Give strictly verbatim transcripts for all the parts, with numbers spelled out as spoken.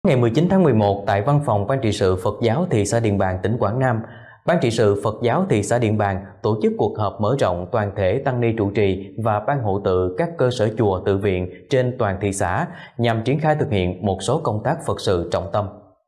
Ngày mười chín tháng mười một, tại văn phòng Ban trị sự Phật giáo thị xã Điện Bàn, tỉnh Quảng Nam, Ban trị sự Phật giáo thị xã Điện Bàn tổ chức cuộc họp mở rộng toàn thể tăng ni trụ trì và ban hộ tự các cơ sở chùa tự viện trên toàn thị xã nhằm triển khai thực hiện một số công tác Phật sự trọng tâm.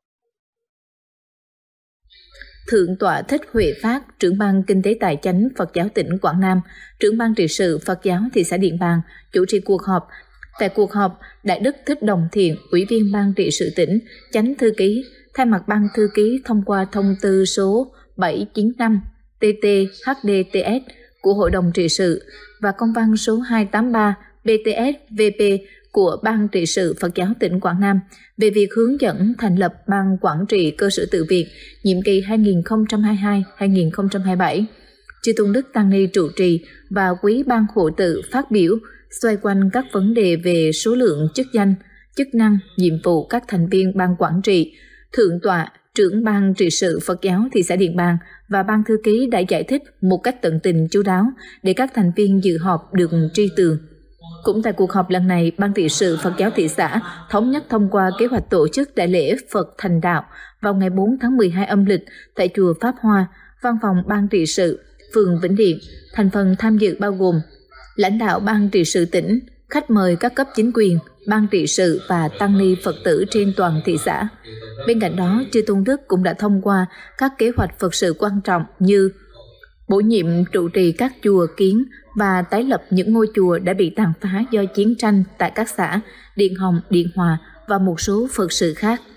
Thượng tọa Thích Huệ Phát, trưởng ban Kinh tế Tài chánh Phật giáo tỉnh Quảng Nam, trưởng ban trị sự Phật giáo thị xã Điện Bàn chủ trì cuộc họp. Tại cuộc họp, Đại đức Thích Đồng Thiện, Ủy viên ban trị sự tỉnh, Chánh thư ký, thay mặt ban thư ký thông qua thông tư số bảy trăm chín mươi lăm T T H D T S của Hội đồng trị sự và công văn số hai trăm tám mươi ba B T S V P của Ban trị sự Phật giáo tỉnh Quảng Nam về việc hướng dẫn thành lập ban quản trị cơ sở tự viện nhiệm kỳ hai nghìn không trăm hai mươi hai đến hai nghìn không trăm hai mươi bảy. Chư Tôn Đức Tăng Ni trụ trì và quý ban hộ tự phát biểu xoay quanh các vấn đề về số lượng chức danh, chức năng, nhiệm vụ các thành viên ban quản trị. Thượng tọa, trưởng ban trị sự Phật giáo thị xã Điện Bàn và ban thư ký đã giải thích một cách tận tình chu đáo để các thành viên dự họp được tri tường. Cũng tại cuộc họp lần này, Ban trị sự Phật giáo thị xã thống nhất thông qua kế hoạch tổ chức đại lễ Phật Thành Đạo vào ngày bốn tháng mười hai âm lịch tại chùa Pháp Hoa, văn phòng Ban trị sự, phường Vĩnh Điện. Thành phần tham dự bao gồm lãnh đạo Ban trị sự tỉnh, khách mời các cấp chính quyền, Ban trị sự và tăng ni Phật tử trên toàn thị xã. Bên cạnh đó, chư Tôn Đức cũng đã thông qua các kế hoạch Phật sự quan trọng như bổ nhiệm trụ trì các chùa kiến và tái lập những ngôi chùa đã bị tàn phá do chiến tranh tại các xã Điện Hồng, Điện Hòa và một số Phật sự khác.